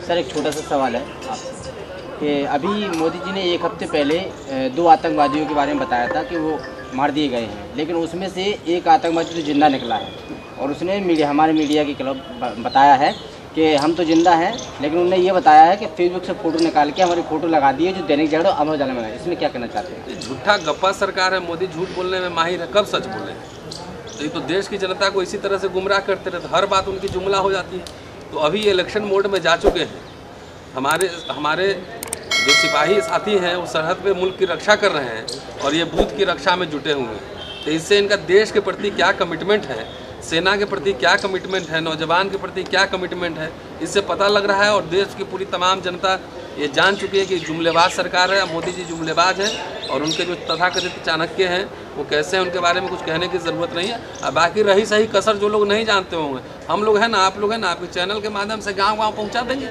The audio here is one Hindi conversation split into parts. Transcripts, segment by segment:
सर एक छोटा सा सवाल है आपसे कि अभी मोदी जी ने एक हफ्ते पहले 2 आतंकवादियों के बारे में बताया था कि वो मार दिए गए हैं, लेकिन उसमें से एक आतंकवादी तो जिंदा निकला है और उसने हमारे मीडिया के खिलाफ बताया है कि हम तो जिंदा हैं, लेकिन उन्होंने ये बताया है कि फेसबुक से फ़ोटो निकाल के हमारी फ़ोटो लगा दी है जो दैनिक जागरण और अमर उजाला में है। इसमें क्या कहना चाहते हैं? झूठा गप्पा सरकार है, मोदी झूठ बोलने में माहिर है, कब सच बोले? तो ये तो देश की जनता को इसी तरह से गुमराह करते रहते, हर बात उनकी जुमला हो जाती है। तो अभी ये इलेक्शन मोड में जा चुके हैं। हमारे जो सिपाही साथी हैं वो सरहद पे मुल्क की रक्षा कर रहे हैं और ये बूथ की रक्षा में जुटे हुए हैं। तो इससे इनका देश के प्रति क्या कमिटमेंट है, सेना के प्रति क्या कमिटमेंट है, नौजवान के प्रति क्या कमिटमेंट है, इससे पता लग रहा है। और देश की पूरी तमाम जनता ये जान चुकी है कि जुमलेबाज सरकार है, मोदी जी जुमलेबाज हैं और उनके जो तथाकथित चाणक्य हैं वो कैसे हैं उनके बारे में कुछ कहने की ज़रूरत नहीं है। और बाकी रही सही कसर जो लोग नहीं जानते होंगे, हम लोग हैं ना, आप लोग हैं ना, आपके चैनल के माध्यम से गाँव पहुँचा देंगे।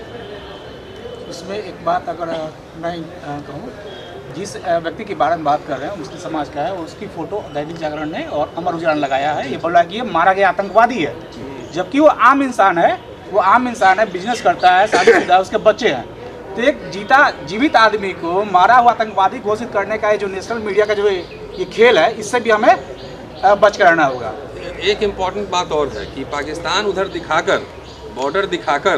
उसमें एक बात अगर मैं कहूँ, जिस व्यक्ति के बारे में बात कर रहे हैं मुस्लिम समाज का है, उसकी फ़ोटो दैनिक जागरण ने और अमर उजाला ने लगाया है। ये बोला कि ये मारा गया आतंकवादी है, जबकि वो आम इंसान है। वो आम इंसान है, बिजनेस करता है, शादीशुदा है, उसके बच्चे हैं। तो एक जीवित आदमी को मारा हुआ आतंकवादी घोषित करने का ये जो नेशनल मीडिया का जो ये खेल है, इससे भी हमें बच कर रहना होगा। एक इम्पॉर्टेंट बात और है कि पाकिस्तान उधर दिखाकर, बॉर्डर दिखाकर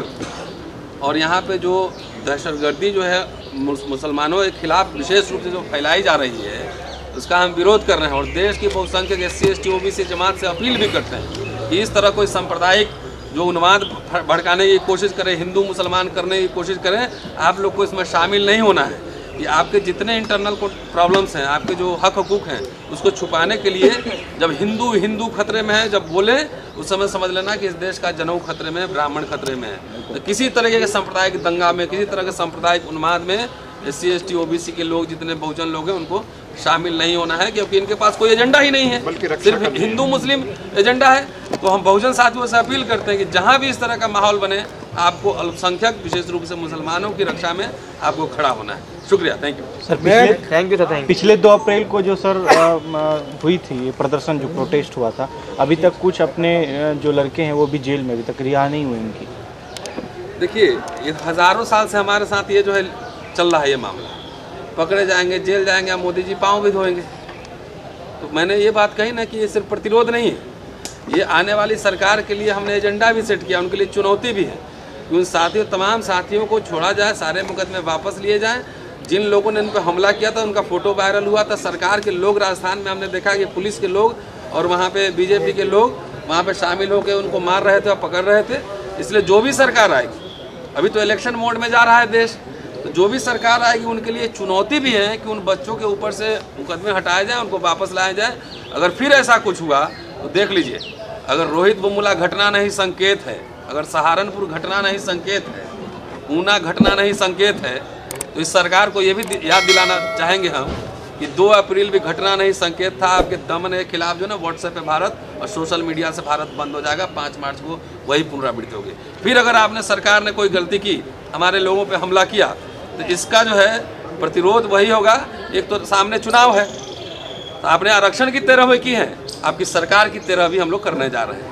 और यहाँ पे जो दहशतगर्दी जो है मुसलमानों के खिलाफ विशेष रूप से जो फैलाई जा रही है, उसका हम विरोध कर रहे हैं। और देश की बहुसंख्यक SC ST OBC जमात से अपील भी करते हैं कि इस तरह कोई सांप्रदायिक जो उन्माद भड़काने की कोशिश करें, हिंदू मुसलमान करने की कोशिश करें, आप लोग को इसमें शामिल नहीं होना है। कि आपके जितने इंटरनल प्रॉब्लम्स हैं, आपके जो हक हकूक़ हैं, उसको छुपाने के लिए जब हिंदू खतरे में है, जब बोले उस समय समझ लेना कि इस देश का जनेऊ खतरे में है, ब्राह्मण खतरे में है। तो किसी तरह के सांप्रदायिक दंगा में, किसी तरह के सांप्रदायिक उन्माद में SC ST OBC के लोग, जितने बहुजन लोग हैं, उनको शामिल नहीं होना है, क्योंकि इनके पास कोई एजेंडा ही नहीं है, सिर्फ हिंदू मुस्लिम एजेंडा है। तो हम बहुजन साथियों से अपील करते हैं कि जहाँ भी इस तरह का माहौल बने, आपको अल्पसंख्यक विशेष रूप से मुसलमानों की रक्षा में आपको खड़ा होना है। शुक्रिया, थैंक यू सर। पिछले 2 अप्रैल को जो सर हुई थी ये प्रदर्शन, जो प्रोटेस्ट हुआ था, अभी तक कुछ अपने जो लड़के हैं वो भी जेल में, अभी तक रिहा नहीं हुए इनकी। देखिए, ये हज़ारों साल से हमारे साथ ये जो है चल रहा है ये मामला, पकड़े जाएंगे, जेल जाएंगे, मोदी जी पाँव भी धोएंगे। तो मैंने ये बात कही ना कि ये सिर्फ प्रतिरोध नहीं है, ये आने वाली सरकार के लिए हमने एजेंडा भी सेट किया, उनके लिए चुनौती भी है कि उन तमाम साथियों को छोड़ा जाए, सारे मुकदमे वापस लिए जाएं। जिन लोगों ने उन पर हमला किया था, उनका फ़ोटो वायरल हुआ था, सरकार के लोग, राजस्थान में हमने देखा कि पुलिस के लोग और वहाँ पे BJP के लोग वहाँ पे शामिल होकर उनको मार रहे थे और पकड़ रहे थे। इसलिए जो भी सरकार आएगी, अभी तो इलेक्शन मोड में जा रहा है देश, तो जो भी सरकार आएगी उनके लिए चुनौती भी है कि उन बच्चों के ऊपर से मुकदमे हटाए जाएँ, उनको वापस लाया जाए। अगर फिर ऐसा कुछ हुआ तो देख लीजिए, अगर रोहित बुमुला घटना नहीं संकेत है, अगर सहारनपुर घटना नहीं संकेत है, ऊना घटना नहीं संकेत है, तो इस सरकार को ये भी याद दिलाना चाहेंगे हम कि 2 अप्रैल भी घटना नहीं संकेत था। आपके दमन के खिलाफ जो ना व्हाट्सएप पे भारत और सोशल मीडिया से भारत बंद हो जाएगा। 5 मार्च को वही पुनरावृत्ति होगी। फिर अगर आपने, सरकार ने कोई गलती की, हमारे लोगों पे हमला किया, तो इसका जो है प्रतिरोध वही होगा। एक तो सामने चुनाव है, तो आपने आरक्षण की 13वीं की है, आपकी सरकार की 13वीं हम लोग करने जा रहे हैं।